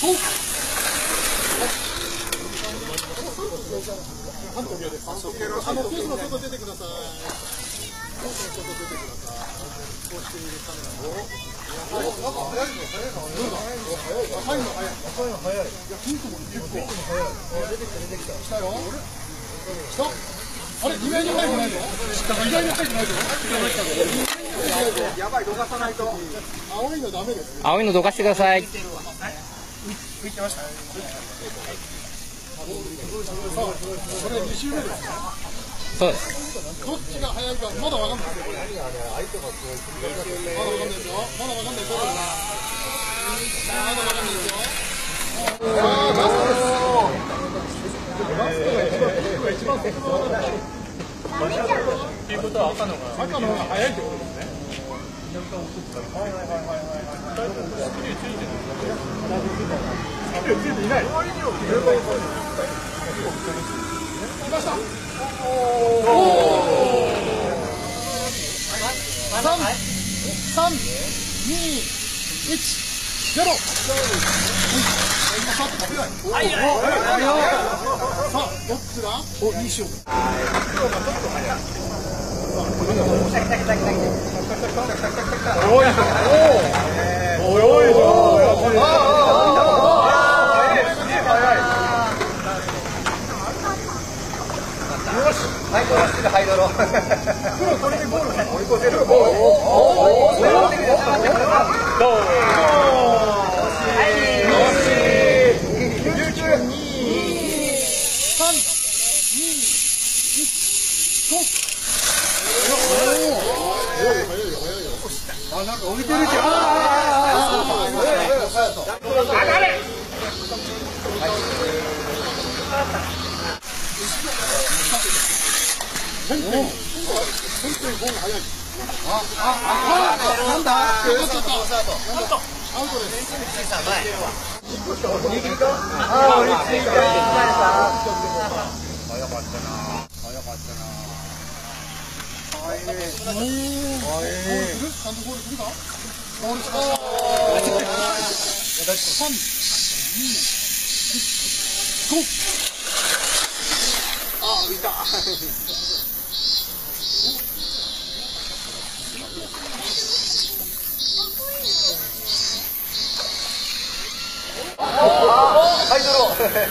半時計です。ケースの外出てください。ケースの外出てください。こうしているカメラを。早いの早いの早い。いやピンクも結構早い。出てきた。来たよ。来た。あれ意外に早くないぞ。意外に早くないぞ。やばい、どかさないと。青いのダメです。 青いのどかしてください。 浮いてました。これ2周目です。 そうです。 どっちが早いかまだわかんないですよ。まだわかんないですよ。まだわかんないですよ。まだわかんないですよ。さあラストです。一番先頭だ。っていうことは赤の方が早いってことですね。ついていない。来ました。3、2、1、0。はい。さあ、どっちだ？お、いい勝負。 ハイドロしてるハイドロ。黒これでゴール。追い越せる。 なんか置いてるじゃん。本当にゴール早い。なんだ。アウトです。 握りか。早かったな。 ちゃんとゴールするか。ゴールしました。3、2、1、5。あ、浮いた。 ハイドロ。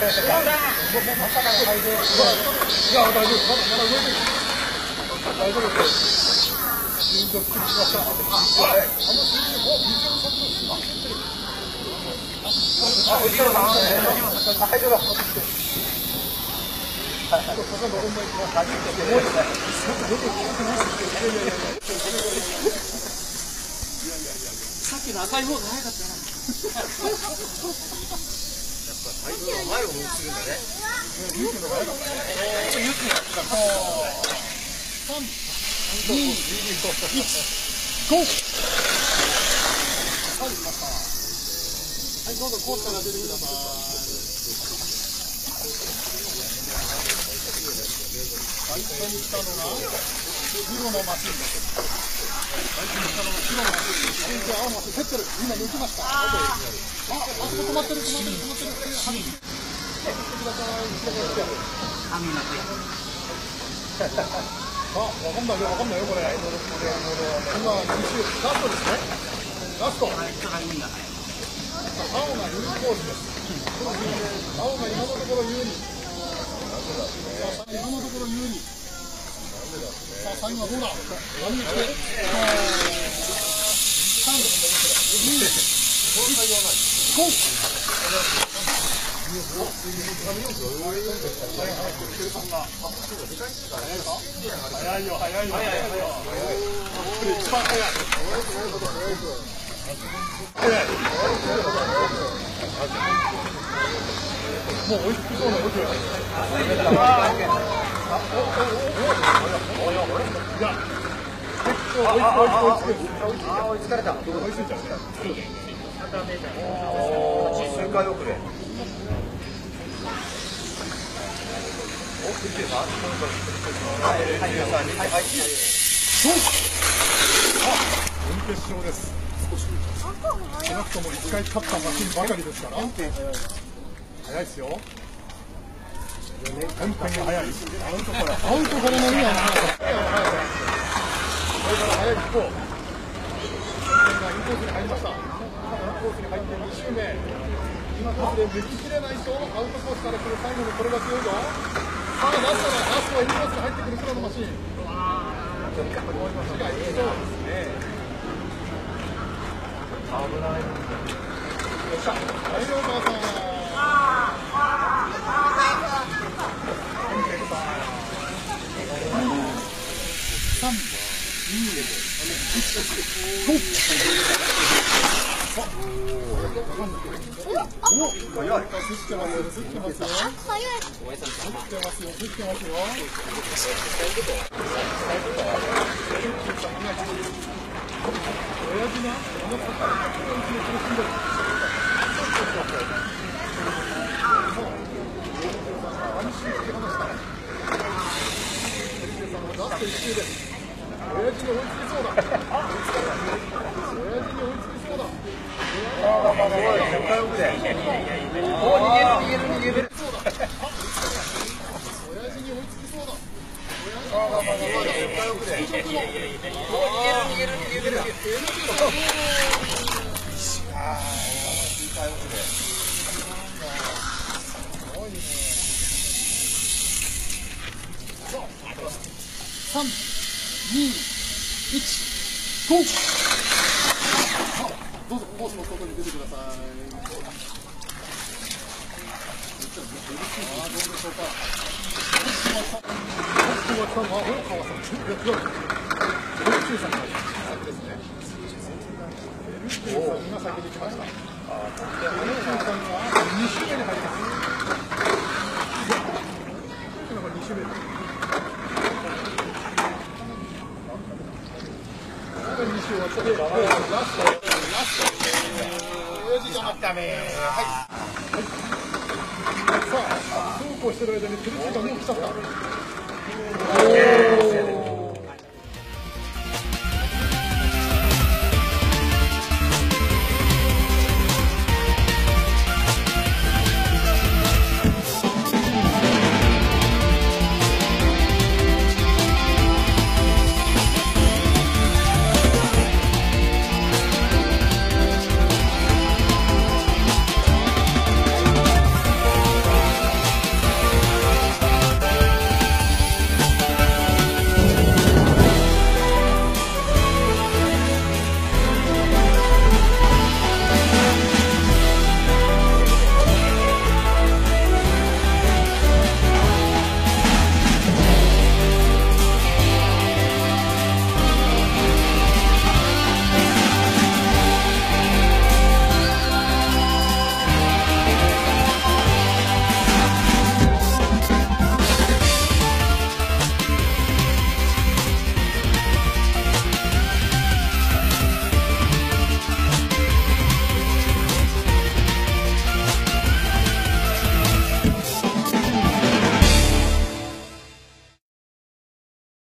いや、大丈夫。まだ動いてる。大丈夫です。金属しました。さっきの赤い方が早かったな。 ハイドロ前を向いてるんだね。 3、2、1、GO。はい、どうぞコースから出てください。最初に来たのが白のマシンです。最初に来たのが白のマシン。青のマシン競ってる。今抜きました。あそこ止まってる。はい。見てください。わかんないよ、これ。今、2周、ラストですね。ラスト。青がユニコースです。青が今のところ有利。今のところ有利。さあ、最後はどうだ。何に来て。3、2、1、GO。早いよ。一番早い。もう追いつきそうな動きが。 追いつかれた。 追いついちゃう。 周回遅れ。 準決勝です。 少し少なくとも1回勝ったマシンばかりですから、早いですよ。本編が早い。アウトからのみはこれから早い一方、本編がインコースに入りました。インコースに入って2周目、今コースで抜ききれないとアウトコースから来る最後のこれが強いぞ。さあラストはインコースに入ってくる黒のマシン。違いそうですね。危ない。よっしゃ、大丈夫かさん。3、2、1、早い。走ってますよ。走ってますよ。親父な、あの高い1の苦しんでる。安心して離した。ラスト1周です。親父に追いつきそうだ。親父に追いつきそうだ。3、2、1、ゴー。どうぞコースの外に出てください。どうでしょうか。トップが来たのは大川さん。ベルキューさんですね。ベルキューさんが先に来ました。ベルキューさんが2周目に入ります。2周目です。2周終わったで、ラスト。親父がダメ。はい。さあ、そうこうしてる間に照りついたもう来ちゃった。